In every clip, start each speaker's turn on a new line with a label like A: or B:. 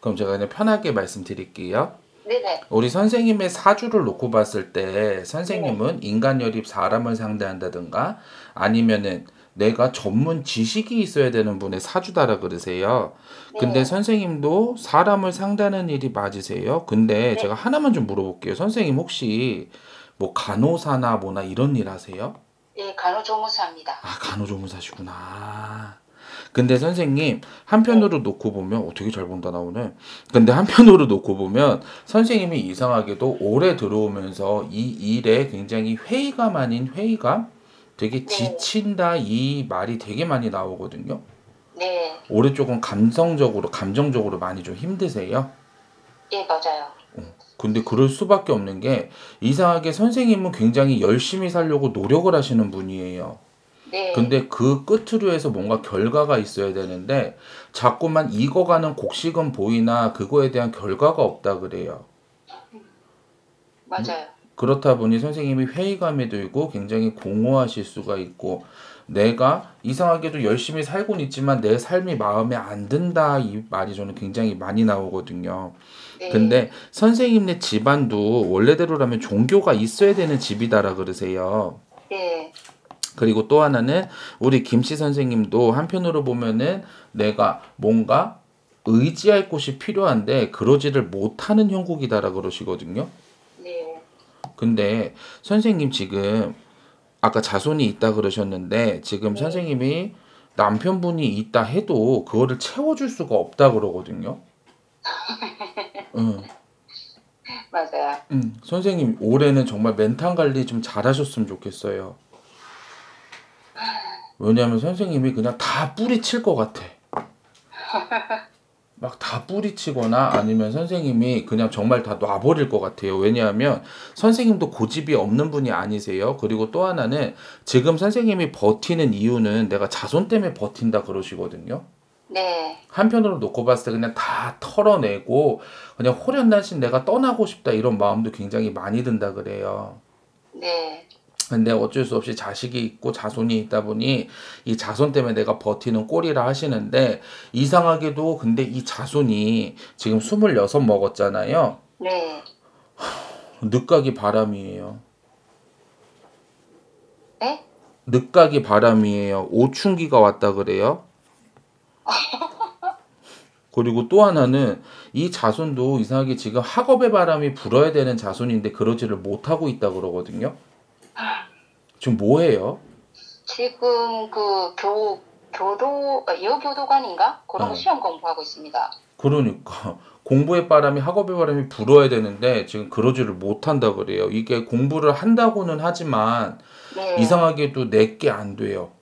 A: 그럼 제가 그냥 편하게 말씀드릴게요.
B: 네네.
A: 우리 선생님의 사주를 놓고 봤을 때
B: 네.
A: 선생님은 인간열입 사람을 상대한다든가 아니면은 내가 전문 지식이 있어야 되는 분의 사주다라 그러세요. 근데
B: 네.
A: 선생님도 사람을 상대하는 일이 맞으세요? 근데 제가
B: 네.
A: 하나만 좀 물어볼게요. 선생님 혹시 뭐 간호사나 뭐나 이런 일 하세요?
B: 예, 간호조무사입니다.
A: 아, 간호조무사시구나. 근데 선생님
B: 네.
A: 한편으로 놓고 보면 되게 잘 본다 나 오늘. 근데 한편으로 놓고 보면 선생님이 이상하게도 올해 들어오면서 이 일에 굉장히 회의감 아닌 회의감? 되게
B: 네.
A: 지친다 이 말이 되게 많이 나오거든요.
B: 네.
A: 올해 조금 감성적으로 감정적으로 많이 좀 힘드세요?
B: 예, 맞아요.
A: 근데 그럴 수밖에 없는 게 이상하게 선생님은 굉장히 열심히 살려고 노력을 하시는 분이에요.
B: 네.
A: 근데 그 끝으로 해서 뭔가 결과가 있어야 되는데 자꾸만 익어가는 곡식은 보이나 그거에 대한 결과가 없다 그래요.
B: 맞아요.
A: 그렇다 보니 선생님이 회의감이 들고 굉장히 공허하실 수가 있고 내가 이상하게도 열심히 살고는 있지만 내 삶이 마음에 안 든다 이 말이 저는 굉장히 많이 나오거든요.
B: 네.
A: 근데 선생님네 집안도 원래대로라면 종교가 있어야 되는 집이다라 그러세요.
B: 네.
A: 그리고 또 하나는 우리 김씨 선생님도 한편으로 보면은 내가 뭔가 의지할 곳이 필요한데 그러지를 못하는 형국이다라 그러시거든요.
B: 네.
A: 근데 선생님 지금 아까 자손이 있다 그러셨는데 지금
B: 네.
A: 선생님이 남편분이 있다 해도 그거를 채워줄 수가 없다 그러거든요. 응,
B: 맞아요.
A: 선생님 올해는 정말 멘탈 관리 좀 잘하셨으면 좋겠어요. 왜냐하면 선생님이 그냥 다 뿌리칠 것 같아. 막 다 뿌리치거나 아니면 선생님이 그냥 정말 다 놔버릴 것 같아요. 왜냐하면 선생님도 고집이 없는 분이 아니세요. 그리고 또 하나는 지금 선생님이 버티는 이유는 내가 자손 때문에 버틴다 그러시거든요.
B: 네.
A: 한편으로 놓고 봤을 때 그냥 다 털어내고 그냥 호련나신 내가 떠나고 싶다 이런 마음도 굉장히 많이 든다 그래요.
B: 네.
A: 근데 어쩔 수 없이 자식이 있고 자손이 있다 보니 이 자손 때문에 내가 버티는 꼴이라 하시는데 이상하게도 근데 이 자손이 지금 26 먹었잖아요.
B: 네.
A: 늦가기 바람이에요.
B: 네?
A: 늦가기 바람이에요. 오춘기가 왔다 그래요. 그리고 또 하나는 이 자손도 이상하게 지금 학업의 바람이 불어야 되는 자손인데 그러지를 못하고 있다 그러거든요. 지금 뭐 해요?
B: 지금 그 여교도관인가? 그런 거
A: 예.
B: 시험 공부하고 있습니다.
A: 그러니까 공부의 바람이 학업의 바람이 불어야 되는데 지금 그러지를 못한다 그래요. 이게 공부를 한다고는 하지만
B: 네.
A: 이상하게도 내게 안 돼요.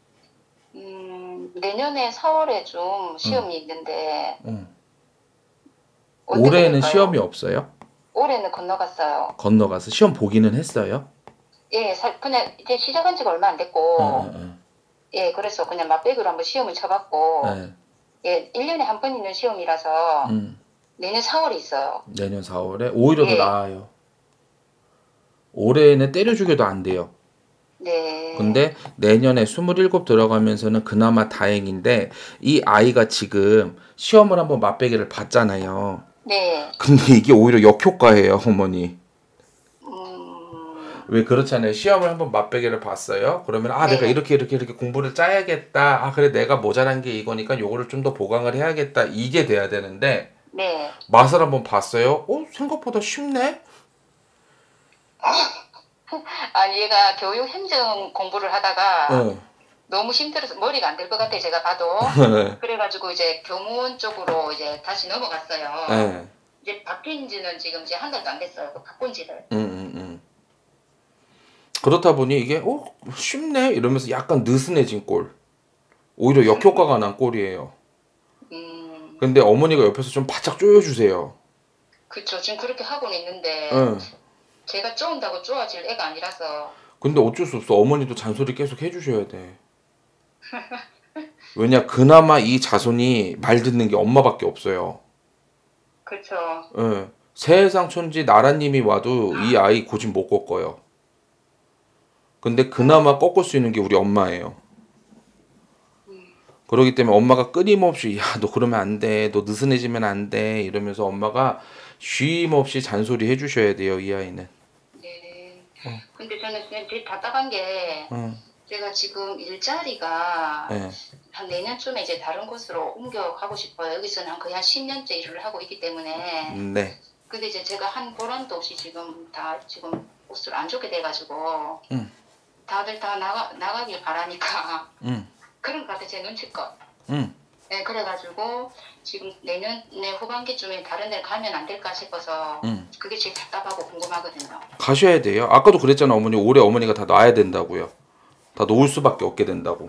B: 내년에 4월에 좀
A: 응,
B: 시험이 있는데
A: 응.
B: 어떻게
A: 올해는 시험이
B: 될까요?
A: 없어요?
B: 올해는 건너갔어요.
A: 건너가서 시험 보기는 했어요?
B: 예, 그냥 이제 시작한 지가 얼마 안
A: 응,
B: 됐고,
A: 응,
B: 예, 그래서 그냥 맛백으로 한번 시험을
A: 응.
B: 쳐봤고,
A: 네,
B: 예, 1년에 한 번 있는 시험이라서
A: 응.
B: 내년 4월에 있어요.
A: 내년 4월에 오히려 더
B: 예,
A: 나아요. 올해는 때려 죽여도 안 돼요.
B: 네,
A: 근데 내년에 27 들어가면서는 그나마 다행인데 이 아이가 지금 시험을 한번 맛배기를 봤잖아요.
B: 네,
A: 근데 이게 오히려 역효과예요, 어머니.
B: 음,
A: 왜 그렇잖아요. 시험을 한번 맛배기를 봤어요. 그러면 내가
B: 네,
A: 이렇게 공부를 짜야겠다. 그래 내가 모자란 게 이거니까 요거를 좀 더 보강을 해야겠다. 이게 돼야 되는데
B: 네.
A: 맛을 한번 봤어요. 생각보다 쉽네.
B: 아니, 얘가 교육 행정 공부를 하다가
A: 어.
B: 너무 힘들어서 머리가 안 될 것 같아, 제가 봐도. 그래가지고 이제 교문 쪽으로 이제 다시 넘어갔어요.
A: 예.
B: 이제 바뀐 지는 지금 이제 한 달도 안 됐어요. 그 바꾼 지를.
A: 음. 그렇다 보니 이게 쉽네 이러면서 약간 느슨해진 꼴. 오히려 역효과가 난 꼴이에요.
B: 음,
A: 근데 어머니가 옆에서 좀 바짝 조여주세요.
B: 그쵸. 지금 그렇게 하고는 있는데,
A: 예.
B: 제가 쪼은다고 쪼아질 애가 아니라서.
A: 근데 어쩔 수 없어. 어머니도 잔소리 계속 해주셔야 돼. 왜냐, 그나마 이 자손이 말 듣는 게 엄마밖에 없어요.
B: 그쵸.
A: 예. 세상 천지 나라님이 와도 이 아이 고집 못 꺾어요. 근데 그나마 꺾을 수 있는 게 우리 엄마예요.
B: 음,
A: 그러기 때문에 엄마가 끊임없이 야, 너 그러면 안 돼. 너 느슨해지면 안 돼. 이러면서 엄마가 쉼 없이 잔소리 해주셔야 돼요, 이 아이는.
B: 네.
A: 어,
B: 근데 저는 그냥 되게 답답한 게
A: 어,
B: 제가 지금 일자리가
A: 예,
B: 한 내년쯤에 이제 다른 곳으로 옮겨가고 싶어요. 여기서는 거의 한 10년째 일을 하고 있기 때문에.
A: 네,
B: 근데 이제 제가 한 보람도 없이 지금 다 지금 옷을 안 좋게 돼가지고
A: 응,
B: 다들 다 나가길 바라니까
A: 응,
B: 그런 것 같아, 제 눈치껏.
A: 응.
B: 네, 그래가지고 지금 내년에 후반기쯤에 다른 데 가면 안 될까 싶어서
A: 응.
B: 그게 제일 답답하고 궁금하거든요.
A: 가셔야 돼요. 아까도 그랬잖아, 어머니. 올해 어머니가 다 놔야 된다고요. 다 놓을 수밖에 없게 된다고.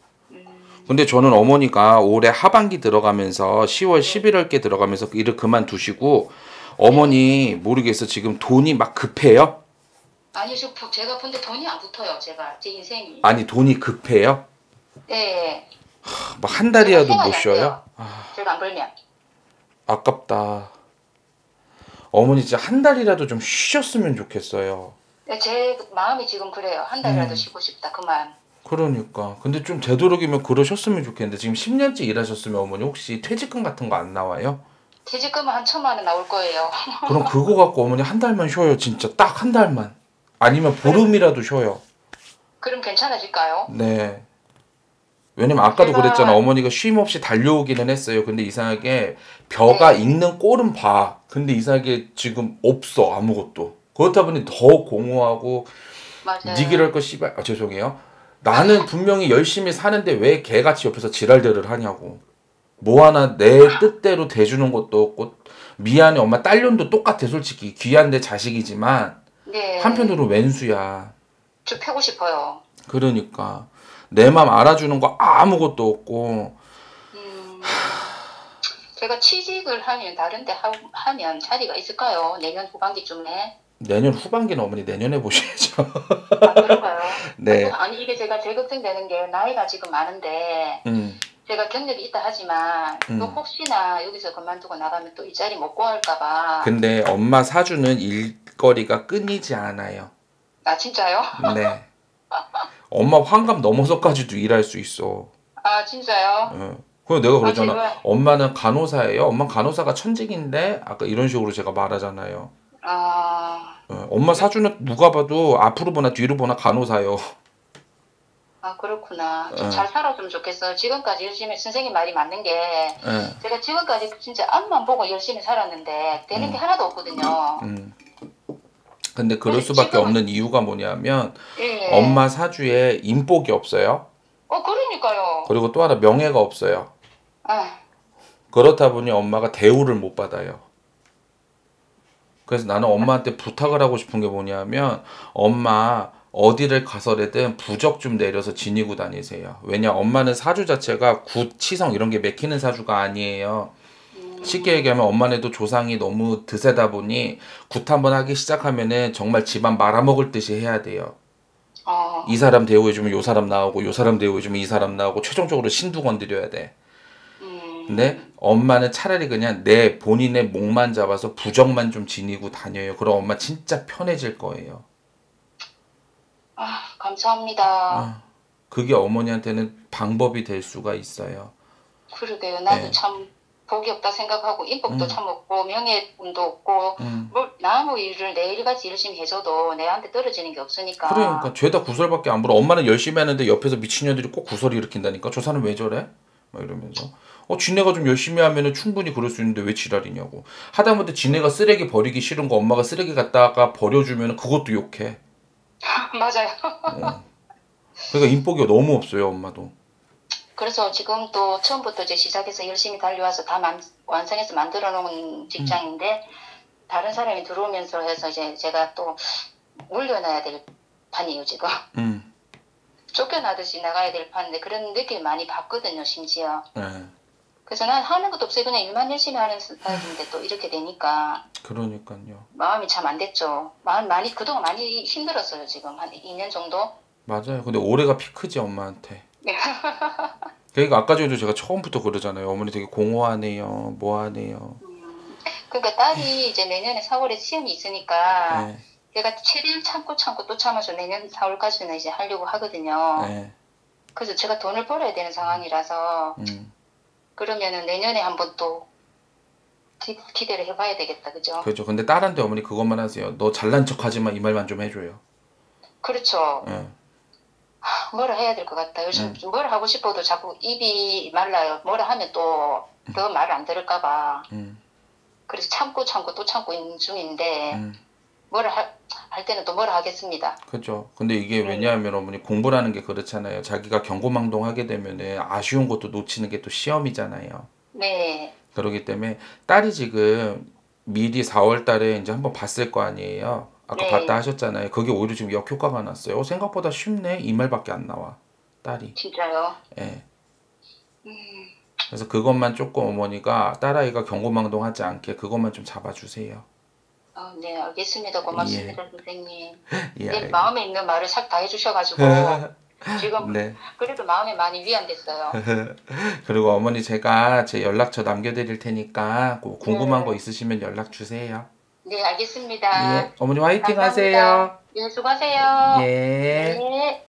A: 근데 저는 어머니가 올해 하반기 들어가면서 10월,
B: 네,
A: 11월께 들어가면서 일을 그만두시고
B: 네.
A: 어머니 모르겠어. 지금 돈이 막 급해요?
B: 아니, 제가 근데 돈이 안 붙어요, 제 인생이.
A: 아니, 돈이 급해요?
B: 네,
A: 뭐 한
B: 제가
A: 달이라도 못
B: 생활이 안
A: 쉬어요?
B: 돼요. 제가 안 벌면.
A: 아깝다. 어머니 진짜 한 달이라도 좀 쉬셨으면 좋겠어요.
B: 네, 제 마음이 지금 그래요. 한 달이라도
A: 음,
B: 쉬고 싶다, 그만.
A: 그러니까. 근데 좀 되도록이면 그러셨으면 좋겠는데 지금 10년째 일하셨으면 어머니 혹시 퇴직금 같은 거 안 나와요?
B: 퇴직금은 한 1,000만 원 나올 거예요.
A: 그럼 그거 갖고 어머니 한 달만 쉬어요. 진짜 딱 한 달만. 아니면
B: 그럼,
A: 보름이라도 쉬어요.
B: 그럼 괜찮아질까요?
A: 네. 왜냐면 아까도 그랬잖아.
B: 제가,
A: 어머니가 쉼 없이 달려오기는 했어요. 근데 이상하게 벼가
B: 네,
A: 익는 꼴은 봐. 근데 이상하게 지금 없어. 아무것도. 그렇다 보니 더 공허하고 니
B: 맞아요.
A: 길할 거 씨발. 아, 죄송해요. 나는 분명히 열심히 사는데 왜 개같이 옆에서 지랄대를 하냐고. 뭐 하나 내 뜻대로 대주는 것도 없고 미안해 엄마 딸년도 똑같아 솔직히 귀한 내 자식이지만
B: 네,
A: 한편으로 왼수야.
B: 좀 펴고 싶어요.
A: 그러니까 내 맘 알아주는 거 아무것도 없고
B: 음, 제가 취직을 하면 다른 데 하면 자리가 있을까요? 내년 후반기쯤에?
A: 내년 후반기는 어머니 내년에 보셔야죠.
B: 아, 그런가요?
A: 네.
B: 아니, 이게 제가 제일 걱정되는 게 나이가 지금 많은데
A: 음,
B: 제가 경력이 있다 하지만 또
A: 음.
B: 혹시나 여기서 그만두고 나가면 또 이 자리 못 구할까 봐.
A: 근데 엄마 사주는 일거리가 끊이지 않아요.
B: 아, 진짜요?
A: 네. 엄마 환갑 넘어서까지도 일할 수 있어.
B: 아, 진짜요?
A: 어. 그래서 내가
B: 아,
A: 그러잖아.
B: 제가,
A: 엄마는 간호사예요. 엄마 간호사가 천직인데 아까 이런 식으로 제가 말하잖아요.
B: 아,
A: 엄마 사주는 누가 봐도 앞으로 보나 뒤로 보나 간호사요.
B: 아, 그렇구나. 좀
A: 어,
B: 잘 살아주면 좋겠어요. 지금까지 열심히, 선생님 말이 맞는 게,
A: 예,
B: 제가 지금까지 진짜 앞만 보고 열심히 살았는데, 되는 게
A: 음,
B: 하나도 없거든요.
A: 음. 근데 그럴
B: 그래서
A: 수밖에
B: 지금은,
A: 없는 이유가 뭐냐면
B: 예.
A: 엄마 사주에 인복이 없어요.
B: 그러니까요.
A: 그리고 또 하나 명예가 없어요.
B: 아,
A: 그렇다 보니 엄마가 대우를 못 받아요. 그래서 나는 엄마한테 부탁을 하고 싶은 게 뭐냐면 엄마 어디를 가서라든 부적 좀 내려서 지니고 다니세요. 왜냐 엄마는 사주 자체가 구치성 이런 게 맥히는 사주가 아니에요. 쉽게
B: 음,
A: 얘기하면 엄마네도 조상이 너무 드세다 보니 굿 한번 하기 시작하면은 정말 집안 말아먹을 듯이 해야 돼요. 이
B: 어,
A: 사람 대우해주면 요 사람 나오고 요 사람 대우해주면 이 사람 나오고 최종적으로 신두 건드려야 돼. 근데
B: 음,
A: 엄마는 차라리 그냥 내 본인의 목만 잡아서 부적만 좀 지니고 다녀요. 그럼 엄마 진짜 편해질 거예요.
B: 아, 감사합니다.
A: 아, 그게 어머니한테는 방법이 될 수가 있어요.
B: 그러게요. 나도
A: 네.
B: 참 복이 없다 생각하고, 인복도
A: 음,
B: 참 없고, 명예도 없고,
A: 음.
B: 뭐, 아무 일을 내 일같이 열심히 해줘도 내한테 떨어지는 게
A: 그러니까
B: 없으니까.
A: 죄다 구설밖에 안 불어. 엄마는 열심히 하는데 옆에서 미친년들이 꼭 구설을 일으킨다니까. 저 사람 왜 저래? 막 이러면서. 지네가 좀 열심히 하면은 충분히 그럴 수 있는데 왜 지랄이냐고. 하다못해 지네가 쓰레기 버리기 싫은 거 엄마가 쓰레기 갖다가 버려주면 그것도 욕해.
B: 맞아요.
A: 어. 그러니까 인복이 너무 없어요, 엄마도.
B: 그래서 지금 또 처음부터 이제 시작해서 열심히 달려와서 다 완성해서 만들어 놓은
A: 음,
B: 직장인데, 다른 사람이 들어오면서 해서 이제 제가 또 물려놔야 될 판이에요, 지금.
A: 음,
B: 쫓겨나듯이 나가야 될 판인데, 그런 느낌 많이 받거든요, 심지어.
A: 네.
B: 그래서 난 하는 것도 없어요. 그냥 일만 열심히 하는 스타일인데 또 이렇게 되니까
A: 그러니까요.
B: 마음이 참 안 됐죠. 마음 많이, 그동안 많이 힘들었어요, 지금. 한 2년 정도?
A: 맞아요. 근데 올해가 피크지, 엄마한테.
B: 네.
A: 그러니까 아까 전에도 제가 처음부터 그러잖아요. 어머니 되게 공허하네요. 뭐하네요.
B: 그러니까 딸이 이제 내년에 4월에 시험이 있으니까
A: 예,
B: 제가 최대한 참고 참고 또 참아서 내년 4월까지는 이제 하려고 하거든요.
A: 예.
B: 그래서 제가 돈을 벌어야 되는 상황이라서 그러면은 내년에 한번 또 기대를 해봐야 되겠다, 그죠?
A: 그렇죠. 근데 딸한테 어머니 그것만 하세요. 너 잘난 척하지만 이 말만 좀 해줘요.
B: 그렇죠.
A: 예.
B: 뭐라 해야 될 것 같다. 요즘
A: 음.
B: 좀 뭐라 하고 싶어도 자꾸 입이 말라요. 뭐라 하면 또 더 말을 안 들을까봐. 그래서 참고 또 참고 있는 중인데 뭐라 할 때는 또 뭐라 하겠습니다.
A: 그렇죠. 근데 이게 왜냐하면 어머니 공부라는 게 그렇잖아요. 자기가 경고망동하게 되면은 아쉬운 것도 놓치는 게 또 시험이잖아요.
B: 네,
A: 그러기 때문에 딸이 지금 미리 4월 달에 이제 한번 봤을 거 아니에요. 아까
B: 네,
A: 봤다 하셨잖아요. 그게 오히려 지금 역효과가 났어요. 생각보다 쉽네. 이 말밖에 안 나와. 딸이.
B: 진짜요.
A: 예.
B: 음,
A: 그래서 그것만 조금 어머니가 딸아이가 경고망동하지 않게 그것만 좀 잡아주세요.
B: 네, 알겠습니다.
A: 예.
B: 고맙습니다, 선생님.
A: 예,
B: 내 마음에 있는 말을 싹 다 해주셔가지고 지금
A: 네.
B: 그래도 마음이 많이 위안됐어요.
A: 그리고 어머니 제가 제 연락처 남겨드릴 테니까 뭐 궁금한 거
B: 네,
A: 있으시면 연락 주세요.
B: 네, 알겠습니다.
A: 예. 어머니 화이팅
B: 감사합니다.
A: 하세요.
B: 네, 수고하세요.
A: 예.
B: 네.